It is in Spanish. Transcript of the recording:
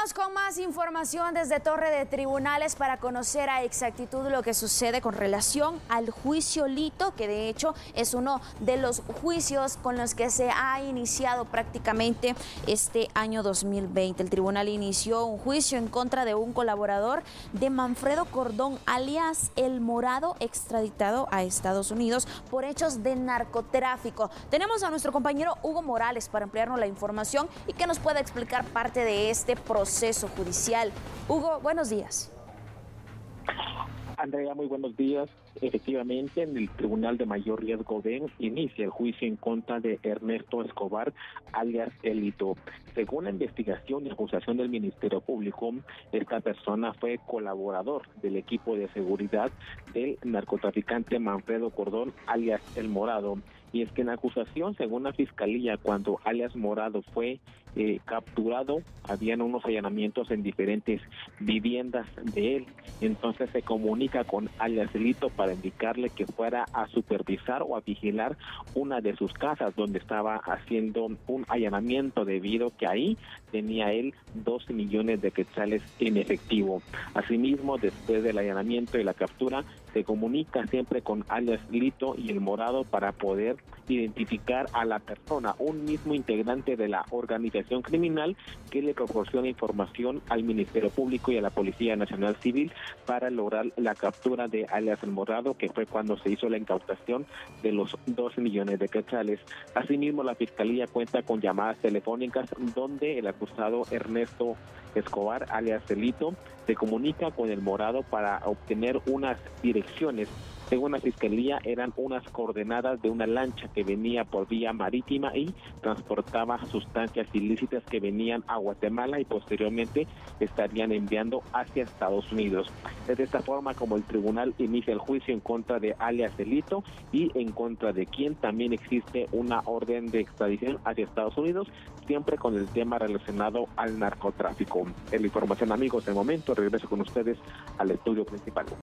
Vamos con más información desde Torre de Tribunales para conocer a exactitud lo que sucede con relación al juicio Lito, que de hecho es uno de los juicios con los que se ha iniciado prácticamente este año 2020. El tribunal inició un juicio en contra de un colaborador de Manfredo Cordón, alias El Morado, extraditado a Estados Unidos por hechos de narcotráfico. Tenemos a nuestro compañero Hugo Morales para ampliarnos la información y que nos pueda explicar parte de este proceso judicial. Hugo, buenos días. Andrea, muy buenos días. Efectivamente, en el Tribunal de Mayor Riesgo B inicia el juicio en contra de Ernesto Escobar, alias El Lito. Según la investigación y acusación del Ministerio Público, esta persona fue colaborador del equipo de seguridad del narcotraficante Manfredo Cordón, alias El Morado. Y es que en la acusación, según la Fiscalía, cuando alias Morado fue capturado, habían unos allanamientos en diferentes viviendas de él. Entonces se comunica con alias Lito para indicarle que fuera a supervisar o a vigilar una de sus casas donde estaba haciendo un allanamiento, debido que ahí tenía él 12 millones de quetzales en efectivo. Asimismo, después del allanamiento y la captura, se comunica siempre con alias Lito y El Morado para poder identificar a la persona, un mismo integrante de la organización criminal, que le proporciona información al Ministerio Público y a la Policía Nacional Civil para lograr la captura de alias El Morado, que fue cuando se hizo la incautación de los 12 millones de quetzales. Asimismo, la Fiscalía cuenta con llamadas telefónicas donde el acusado Ernesto Escobar, alias El Lito, se comunica con El Morado para obtener unas direcciones. Según la Fiscalía, eran unas coordenadas de una lancha que venía por vía marítima y transportaba sustancias ilícitas que venían a Guatemala y posteriormente estarían enviando hacia Estados Unidos. Es de esta forma como el tribunal inicia el juicio en contra de alias El Lito y en contra de quien también existe una orden de extradición hacia Estados Unidos, siempre con el tema relacionado al narcotráfico. Es la información, amigos. De momento regreso con ustedes al estudio principal.